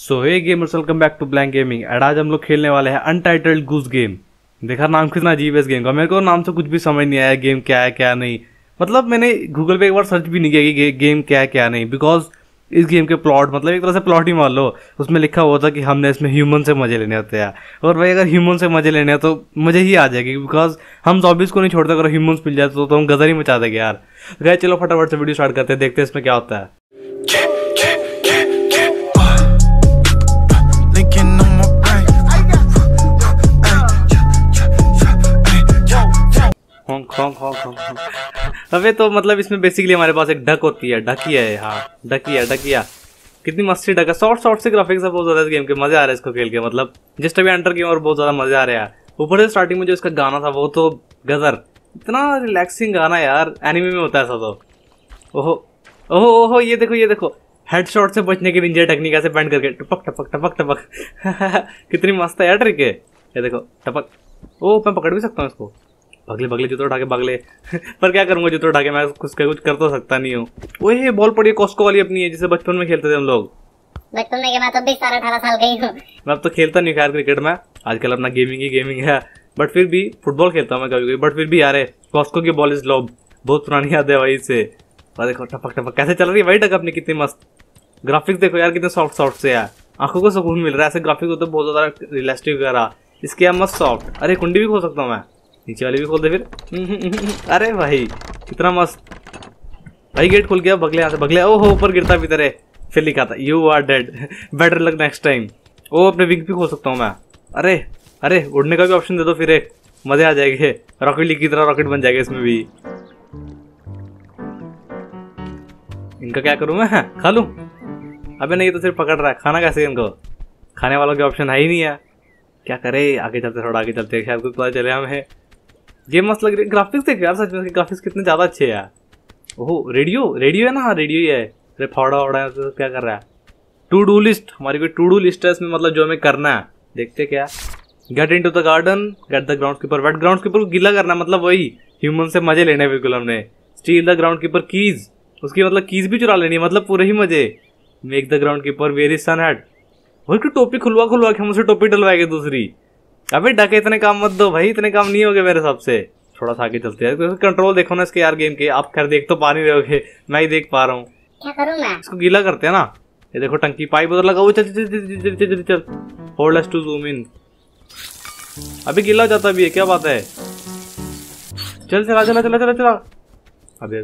So hey gamers, welcome back to Blank Gaming. And आज हम लोग खेलने वाले हैं अनटाइटल्ड गूस गेम। देखा नाम कितना अजीब है इस गेम का। मेरे को नाम से कुछ भी समझ नहीं आया गेम क्या है क्या नहीं। मतलब मैंने गूगल पे एक बार सर्च भी नहीं किया कि गेम क्या है क्या नहीं, बिकॉज इस गेम के प्लॉट मतलब एक तरह से प्लॉट ही मान लो, उसमें लिखा हुआ था कि हमने इसमें ह्यूमन से मजे लेने होते हैं। और भाई अगर ह्यूमन से मजे लेने हैं तो मजे ही आ जाएगी, बिकॉज हम जॉम्बीज को नहीं छोड़ते। अगर ह्यूमंस मिल जाए तो हम गदर ही मचा देंगे यार। गए चलो फटाफट से वीडियो स्टार्ट करते हैं, देखते हैं इसमें क्या होता है। अबे तो मतलब इसमें बेसिकली हमारे पास एक डक होती है, डकिया है। हाँ डकिया कितनी मस्ती डक है। शॉर्ट से ग्राफिक्स है बहुत ज्यादा इस गेम के। मजे आ रहे हैं इसको खेल के। मतलब जस्ट अभी एंटर किया और बहुत ज्यादा मजे आ रहे हैं। ऊपर से स्टार्टिंग में जो इसका गाना था वो तो गदर, इतना रिलैक्सिंग गाना यार। एनिमे में होता है ऐसा तो। ओहो ओहो ओहो, ये देखो हेडशॉट से बचने की निंजा टेक्निक ऐसे बैंड करके टपक टपक टपक टपक कितनी मस्त है यार ट्रिक है। ये देखो टपक। ओ मैं पकड़ भी सकता हूँ इसको। भगले जूते उठा के भगले पर क्या करूंगा जूते उठा के, मैं कुछ कर तो सकता नहीं हूँ। ओए बॉल पड़ी कॉस्को वाली अपनी है, जिसे बचपन में खेलते थे हम लोग। बचपन में मैं तो 17-18 साल गई हूँ। मैं अब तो खेलता नहीं खैर क्रिकेट में, आजकल अपना गेमिंग है। बट फिर भी फुटबॉल खेलता हूँ मैं कभी कभी। बट फिर भी यार कॉस्को की बॉल इज लॉब, बहुत पुरानी याद है भाई से। और देखो टपक टपक कैसे चल रही है भाई डक अपनी, कितनी मस्त। ग्राफिक्स देखो यार कितने सॉफ्ट से यार, आंखों को सुकून मिल रहा है। ऐसे ग्राफिक्स होते बहुत ज्यादा रियलिस्टिक वगैरह। इसके यहाँ मस्त सॉफ्ट। अरे कुंडी भी खोल सकता हूँ मैं, नीचे वाली भी खोल दे फिर। अरे भाई कितना मस्त भाई। गेट खुल गया, भगले यहाँ से भगले। ओहो ऊपर गिरता भी तरह फिर लिखा था you are dead better luck next time. ओ अपने विंग भी खोल सकता हूँ मैं। अरे उड़ने का भी ऑप्शन दे दो फिर, एक मजे आ जाएंगे। रॉकेट लीग की तरह रॉकेट बन जाएगा इसमें भी। इनका क्या करूं मैं, खा लूं? अबे नहीं, तो सिर्फ पकड़ रहा है। खाना कैसे इनको? खाने वालों के ऑप्शन है ही नहीं है। क्या करे, आगे चलते थोड़ा आगे चलते शायद कुछ पता चले हमें। गेम मस्त लग रही है। ग्राफिक्स देख यार, सच में ग्राफिक्स कितने ज्यादा अच्छे हैं यार। ओहो रेडियो है ना। हाँ रेडियो ही है। अरे फावड़ा तो क्या कर रहा है। टू डू लिस्ट, हमारी कोई टू डू लिस्ट है इसमें, मतलब जो हमें करना है। देखते क्या। Get into the garden, get the ground keeper. Wet ground keeper को गीला करना, मतलब वही ह्यूमन से मजे लेने बिल्कुल हमने। Steal the ground keeper keys, उसकी मतलब कीज भी चुरा लेनी है, मतलब पूरे ही मजे। Make the ground keeper wear his sun hat. वही टोपी खुलवा के हमसे टोपी डलवाएगी दूसरी। अबे डके इतने काम मत दो भाई, इतने काम नहीं होगे मेरे हिसाब से। थोड़ा सा आगे चलते हैं। कंट्रोल देखो ना इसके यार गेम के। आप खैर देख तो पा नहीं रहोगे, मैं ही देख पा रहा हूँ। क्या करूँ मैं? इसको गीला करते हैं ना। ये देखो टंकी पाइप उधर लगा। चल hold S to zoom in. अभी गीला हो जाता भी है, क्या बात है। चल चला। अबे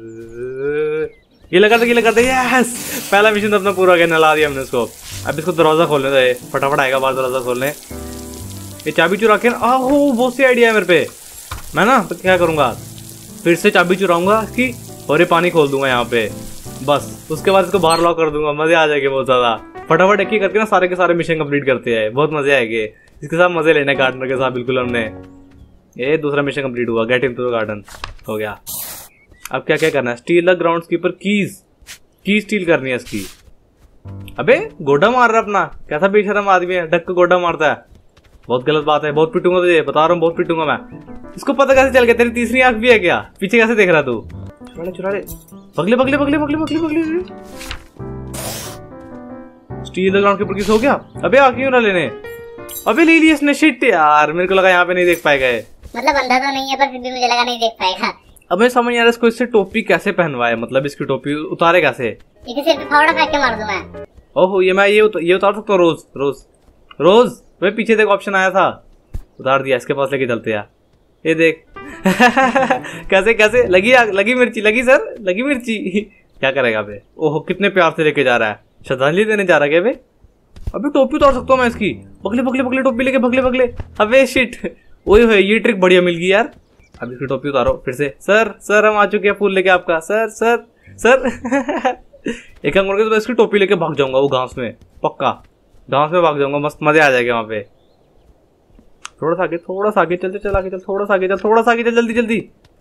गीला करते यस, पहला मिशन तो अपना पूरा हो गया। नला दिया हमने उसको। अब इसको दरवाजा खोलने दे, फटाफट आएगा बाहर दरवाजा खोलने। ये चाबी चुरा के आहो, बहुत सी आइडिया है मेरे पे। मैं ना तो क्या करूंगा, फिर से चाबी चुराऊंगा इसकी और ये पानी खोल दूंगा यहाँ पे। बस उसके बाद इसको बाहर लॉक कर दूंगा। मजे आ जाएंगे बहुत ज्यादा। फटाफट एक ही करके ना सारे के सारे मिशन कंप्लीट करते हैं, बहुत मजे आएंगे। इसके साथ मजे लेने गार्डनर के साथ बिल्कुल हमने। ये दूसरा मिशन कंप्लीट हुआ, गेट इनटू द गार्डन हो गया। अब क्या करना है, steal the ground keeper keys steal करनी है इसकी। अबे गोडा मार रहा अपना, कैसा बेशरम आदमी है, डक को गोडा मारता है। बहुत गलत बात है, बहुत पिटूंगा तुझे, बता रहा हूँ बहुत पिटूंगा मैं। इसको पता कैसे चल गया तेरी तीसरी आंख भी है क्या? पीछे कैसे देख रहा तू? चुरा ले बगले steal the ground keeper keys हो गया। अबे आ क्यों ना लेने? अबे ले लिया इसने। शिट यार, मेरे को लगा यहाँ पे नहीं देख पाएगा। मतलब अंधा तो नहीं है पर फिर भी मुझे लगा नहीं देख पाएगा। अब मैं समझ यार इसको इससे टोपी कैसे पहनवाए, मतलब इसकी टोपी उतारे कैसे? सिर पे फावड़ा फेंक के मार दूं मैं। ओहो ये उतार सकता हूँ। रोज वे पीछे देख ऑप्शन आया था, उतार दिया। इसके पास लेके चलते यार। ये देख कैसे लगी मिर्ची क्या करेगा बे? ओहो कितने प्यार से लेके जा रहा है, श्रद्धांजलि देने जा रहा है बे। अभी टोपी उतार सकता हूँ मैं इसकी। बगले टोपी लेके भगले। अबे शिट, ओए ये ट्रिक बढ़िया मिल गई यार। अब इसकी टोपी उतारो फिर से। सर हम आ चुके हैं फूल लेके आपका। सर एक काम करके तो इसकी टोपी लेके भाग जाऊंगा वो घास में, पक्का घास में भाग जाऊंगा। मस्त मजे आ जाएगा वहां पे। थोड़ा सा आगे चल जल्दी।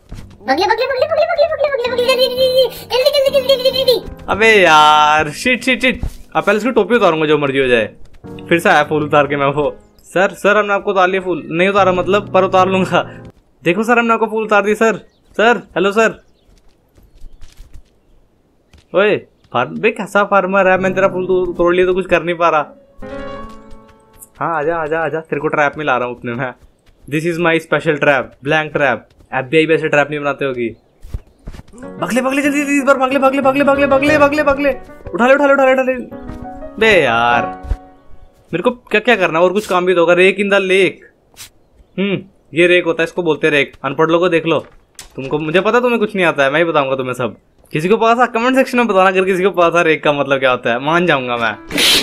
अबे यार शिट। अब पहले इसकी टोपी उतारूंगा जो मर्जी हो जाए। फिर से आया फूल उतार के मैं वो। सर हमने आपको उतार लिया फूल। नहीं उतारा मतलब, पर उतार लूंगा। देखो सर हमने आपको फूल उतार दी। Sir hello sir. ओए फार्म बे कैसा फार्मर है, मैंने तेरा फूल तोड़ लिया तो कुछ कर नहीं पा रहा। हाँ आजा आजा आजा, तेरे को ट्रैप में ला रहा हूँ अपने में। This is my special trap, blank trap. FBI वैसे ट्रैप नहीं बनाते होगी। भागले भागले जल्दी जल्दी, इस बार भागले भागले भागले भागले भागले भागले भागले, उठा ले उठा ले उठा ले उठा ले। बे यार मेरे को क्या क्या करना और कुछ काम भी तो होगा। Rake in the lake. ये रेक होता है, इसको बोलते हैं रेक। अनपढ़ लोगों देख लो, तुमको, मुझे पता तुम्हें कुछ नहीं आता है, मैं ही बताऊंगा तुम्हें सब। किसी को पता था कमेंट सेक्शन में बताना, अगर किसी को पता था रेक का मतलब क्या होता है, मान जाऊंगा मैं।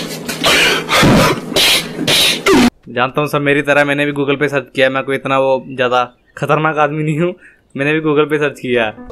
जानता हूँ सब मेरी तरह मैंने भी गूगल पे सर्च किया है, मैं कोई इतना वो ज्यादा खतरनाक आदमी नहीं हूँ, मैंने भी गूगल पे सर्च किया है।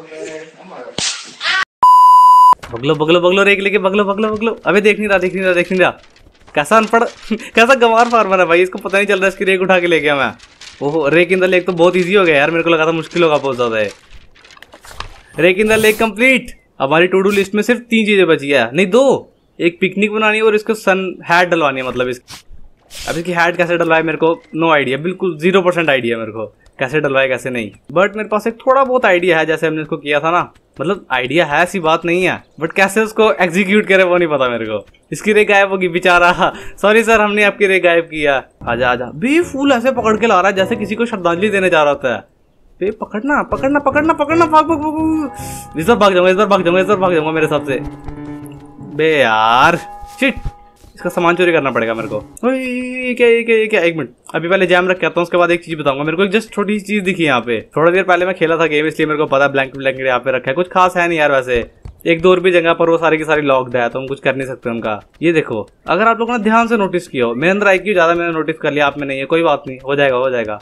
बगलो बगलो बगलो रेक लेके बगलो बगलो बगलो। अबे देख नहीं रहा देख नहीं रहा देख नहीं रहा। कैसा अनपढ़ कैसा गंवार फार्मर है भाई, इसको पता नहीं चल रहा इसकी रेक उठा के ले गया मैं। ओहो रेक इन द लेक तो बहुत इजी हो गया यार, मेरे को लगा था मुश्किल होगा बहुत ज्यादा है। Rake in the lake complete. हमारी टू डू लिस्ट में सिर्फ 3 चीजें बची है, नहीं 2। एक पिकनिक बनानी है और इसको सन हैट डलवानी है, मतलब अब इसकी हैट कैसे डलवाए मेरे को नो आइडिया, बिल्कुल 0% आइडिया मेरे को कैसे डलवाए कैसे नहीं। बट मेरे पास एक थोड़ा बहुत आइडिया है, जैसे हमने इसको किया था ना, मतलब आइडिया है, ऐसी बात नहीं है, बट कैसे उसको एग्जीक्यूट करे वो नहीं पता मेरे को। इसकी रेक गायब होगी बेचारा। सॉरी सर, हमने आपकी रेक गायब किया। आजा आजा। बे फूल ऐसे पकड़ के ला रहा है जैसे किसी को श्रद्धांजलि देने जा रहा होता है। बे पकड़ना पकड़ना पकड़ना पकड़ना, भाग भाग भाग। इस बार भाग जाऊंगा, इस बार भाग जाऊंगा, इस बार भाग जाऊंगा मेरे हिसाब से। बे यार शिट, इसका सामान चोरी करना पड़ेगा मेरे को। ये क्या एक मिनट, अभी पहले जैम रख के आता हूँ, उसके बाद एक चीज बताऊंगा। मेरे को एक जस्ट छोटी सी चीज दिखी यहाँ पे, थोड़ी देर पहले मैं खेला था गेम, इसलिए मेरे को पता ब्लैंकेट ब्लैंकेट यहाँ पे रखा है। कुछ खास है नहीं यार वैसे, 1-2 रुपये जगह पर वो सारी की सारी लॉक्ड है, तो हम कुछ कर नहीं सकते उनका। ये देखो, अगर आप लोगों ने ध्यान से नोटिस किया हो, मेरे अंदर IQ ज्यादा, मैंने नोटिस कर लिया, आप में नहीं है, कोई बात नहीं, हो जाएगा हो जाएगा।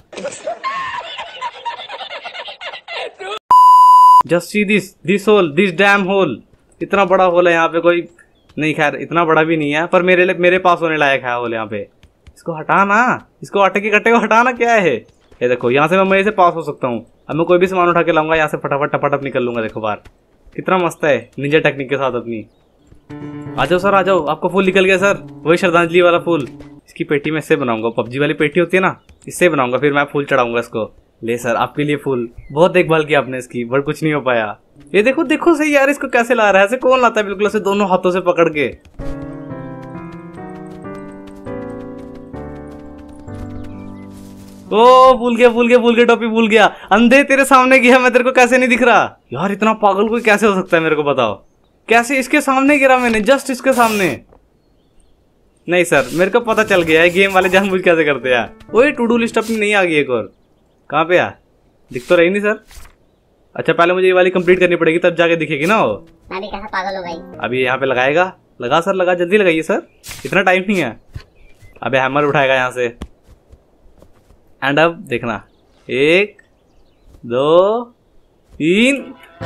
Just see this hole, this damn hole. इतना बड़ा होल है यहाँ पे, कोई नहीं, खैर इतना बड़ा भी नहीं है, पर मेरे पास होने लायक है होल यहाँ पे। इसको हटाना, इसको आटे के कट्टे को हटाना क्या है। ये देखो, यहाँ से मैं मजे से पास हो सकता हूँ। अब मैं कोई भी सामान उठा के लाऊंगा, यहाँ से फटाफट टपाटप निकल लूंगा। देखो बाहर कितना मस्त है, निंजा टेक्निक के साथ अपनी। आ जाओ सर आ जाओ, आपका फूल निकल गया सर, वही श्रद्धांजलि वाला फूल। इसकी पेटी में इससे बनाऊंगा, PUBG वाली पेटी होती है ना, इससे बनाऊंगा, फिर मैं फूल चढ़ाऊंगा इसको। ले सर आपके लिए फूल। बहुत देखभाल किया आपने इसकी, बट कुछ नहीं हो पाया। ये देखो देखो सही यार, इसको कैसे ला रहा है, ऐसे कौन लाता है बिल्कुल ऐसे दोनों हाथों से पकड़ के। ओ भूल गया टोपी भूल गया। अंधे तेरे सामने गया, मैं तेरे को कैसे नहीं दिख रहा यार। इतना पागल कोई कैसे हो सकता है मेरे को बताओ, कैसे इसके सामने गिरा मैंने, जस्ट इसके सामने। नहीं सर मेरे को पता चल गया है, गेम वाले जानबूझ कैसे करते हैं। वही टू डू लिस्ट अपनी नहीं आ गई एक और, कहाँ पे आ, दिख तो रही नहीं सर। अच्छा पहले मुझे ये वाली कंप्लीट करनी पड़ेगी, तब जाके दिखेगी ना वो। मैं भी कैसा पागल हो गई। अभी यहाँ पे लगाएगा, लगा सर लगा, जल्दी लगाइए सर, इतना टाइम नहीं है। अबे हैमर उठाएगा यहाँ से, एंड अब देखना, 1 2 3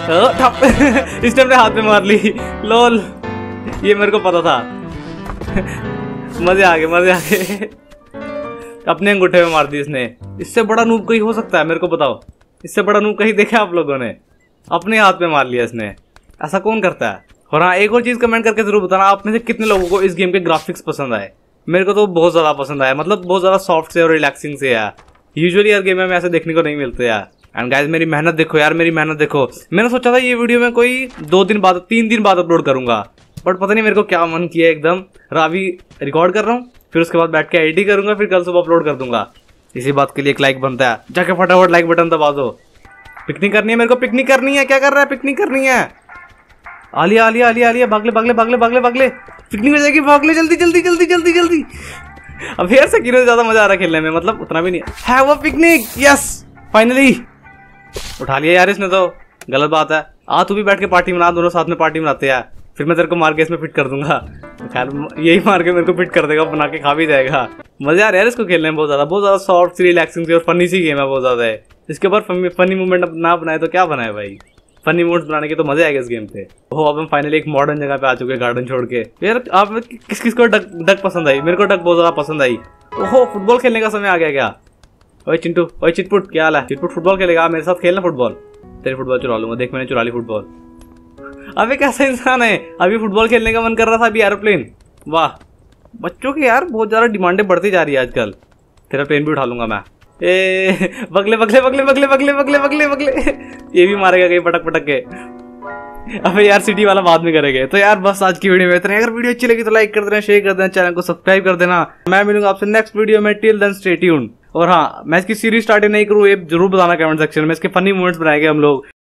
इसने अपने हाथ में मार ली। लोल, ये मेरे को पता था। मजे आ गए। अपने अंगूठे में मार दी इसने। इससे बड़ा नूब कोई हो सकता है मेरे को बताओ, इससे बड़ा नूब कहीं देखा आप लोगों ने। अपने हाथ में मार लिया इसने, ऐसा कौन करता है। और हाँ एक और चीज कमेंट करके जरूर बताना, आप में से कितने लोगों को इस गेम के ग्राफिक्स पसंद आए। मेरे को तो बहुत ज्यादा पसंद आया, मतलब बहुत ज्यादा सॉफ्ट से और रिलैक्सिंग से है। यूजुअली यार गेम में ऐसे देखने को नहीं मिलते यार। एंड गाइस मेरी मेहनत देखो यार, मेरी मेहनत देखो। मैंने सोचा था ये वीडियो में कोई 2 दिन बाद 3 दिन बाद अपलोड करूंगा, बट पता नहीं मेरे को क्या मन किया एकदम। अभी रिकॉर्ड कर रहा हूँ, फिर उसके बाद बैठ के एडिट करूंगा, फिर कल सुबह अपलोड कर दूंगा। इसी बात के लिए एक लाइक बनता है, जाके फटाफट लाइक बटन दबा दो। पिकनिक करनी है मेरे को, पिकनिक करनी है। क्या कर रहा है, पिकनिक करनी है। आलिया आलिया आलिया आलिया, भागले भागले भागले भागले भागले, पिकनिक हो जाएगी, भागले जल्दी जल्दी जल्दी जल्दी जल्दी। अब यार सकीनो से ज्यादा मजा आ रहा है खेलने में, मतलब उतना भी नहीं है वो पिकनिक। यस फाइनली उठा लिया यार इसने तो, गलत बात है। आ तू भी बैठ के पार्टी मना, दोनों साथ में पार्टी मनाते हैं। फिर मैं तेरे को मार के इसमें फिट कर दूंगा। खैर यही मार के मेरे को फिट कर देगा, बना के खा भी जाएगा। मजा आ रहा है यार इसको खेलने में, बहुत ज्यादा सॉफ्ट सी रिलैक्सिंग सी और फनी सी गेम है, बहुत ज्यादा है। इसके ऊपर फनी मूवमेंट ना बनाए तो क्या बनाए भाई, फनी मूवमेंट्स बनाने के तो मजे आएगा इस गेम पे। हो अब हम फाइनली एक मॉडर्न जगह पे आ चुके हैं, गार्डन छोड़ के। यार आप किस किस को डक पसंद आई, मेरे को डक बहुत ज्यादा पसंद आई। ओहो फुटबॉल खेलने का समय आ गया क्या। ओए चिंटू, ओए चिटपुट, क्या हाल है। चिटपुट फुटबॉल खेलेगा, मेरे साथ खेलना फुटबॉल। तेरी फुटबॉल चुरा लूंगा, देख मैंने चुरा ली फुटबॉल। अबे कैसा इंसान है, अभी फुटबॉल खेलने का मन कर रहा था, अभी एरोप्लेन। वाह बच्चों की यार बहुत ज्यादा डिमांडें बढ़ती जा रही है आजकल। तेरा प्लेन भी उठा लूंगा मैं। ए बगले बगले बगले बगले बगले बगले बगले बगले, ये भी मारेगा कहीं पटक पटक के। अबे यार सिटी वाला बाद में करेंगे। तो यार बस आज की वीडियो में इतना। अगर वीडियो अच्छी लगी तो लाइक कर देना, शेयर कर देना, चैनल को सब्सक्राइब कर देना। मैं मिलूंगा आपसे नेक्स्ट वीडियो में। Till then stay tuned. और हाँ, मैं इसकी सीरीज स्टार्ट नहीं करूँ ये जरूर बताना कमेंट सेक्शन में। इसके फनी मोमेंट्स बनाएंगे हम लोग।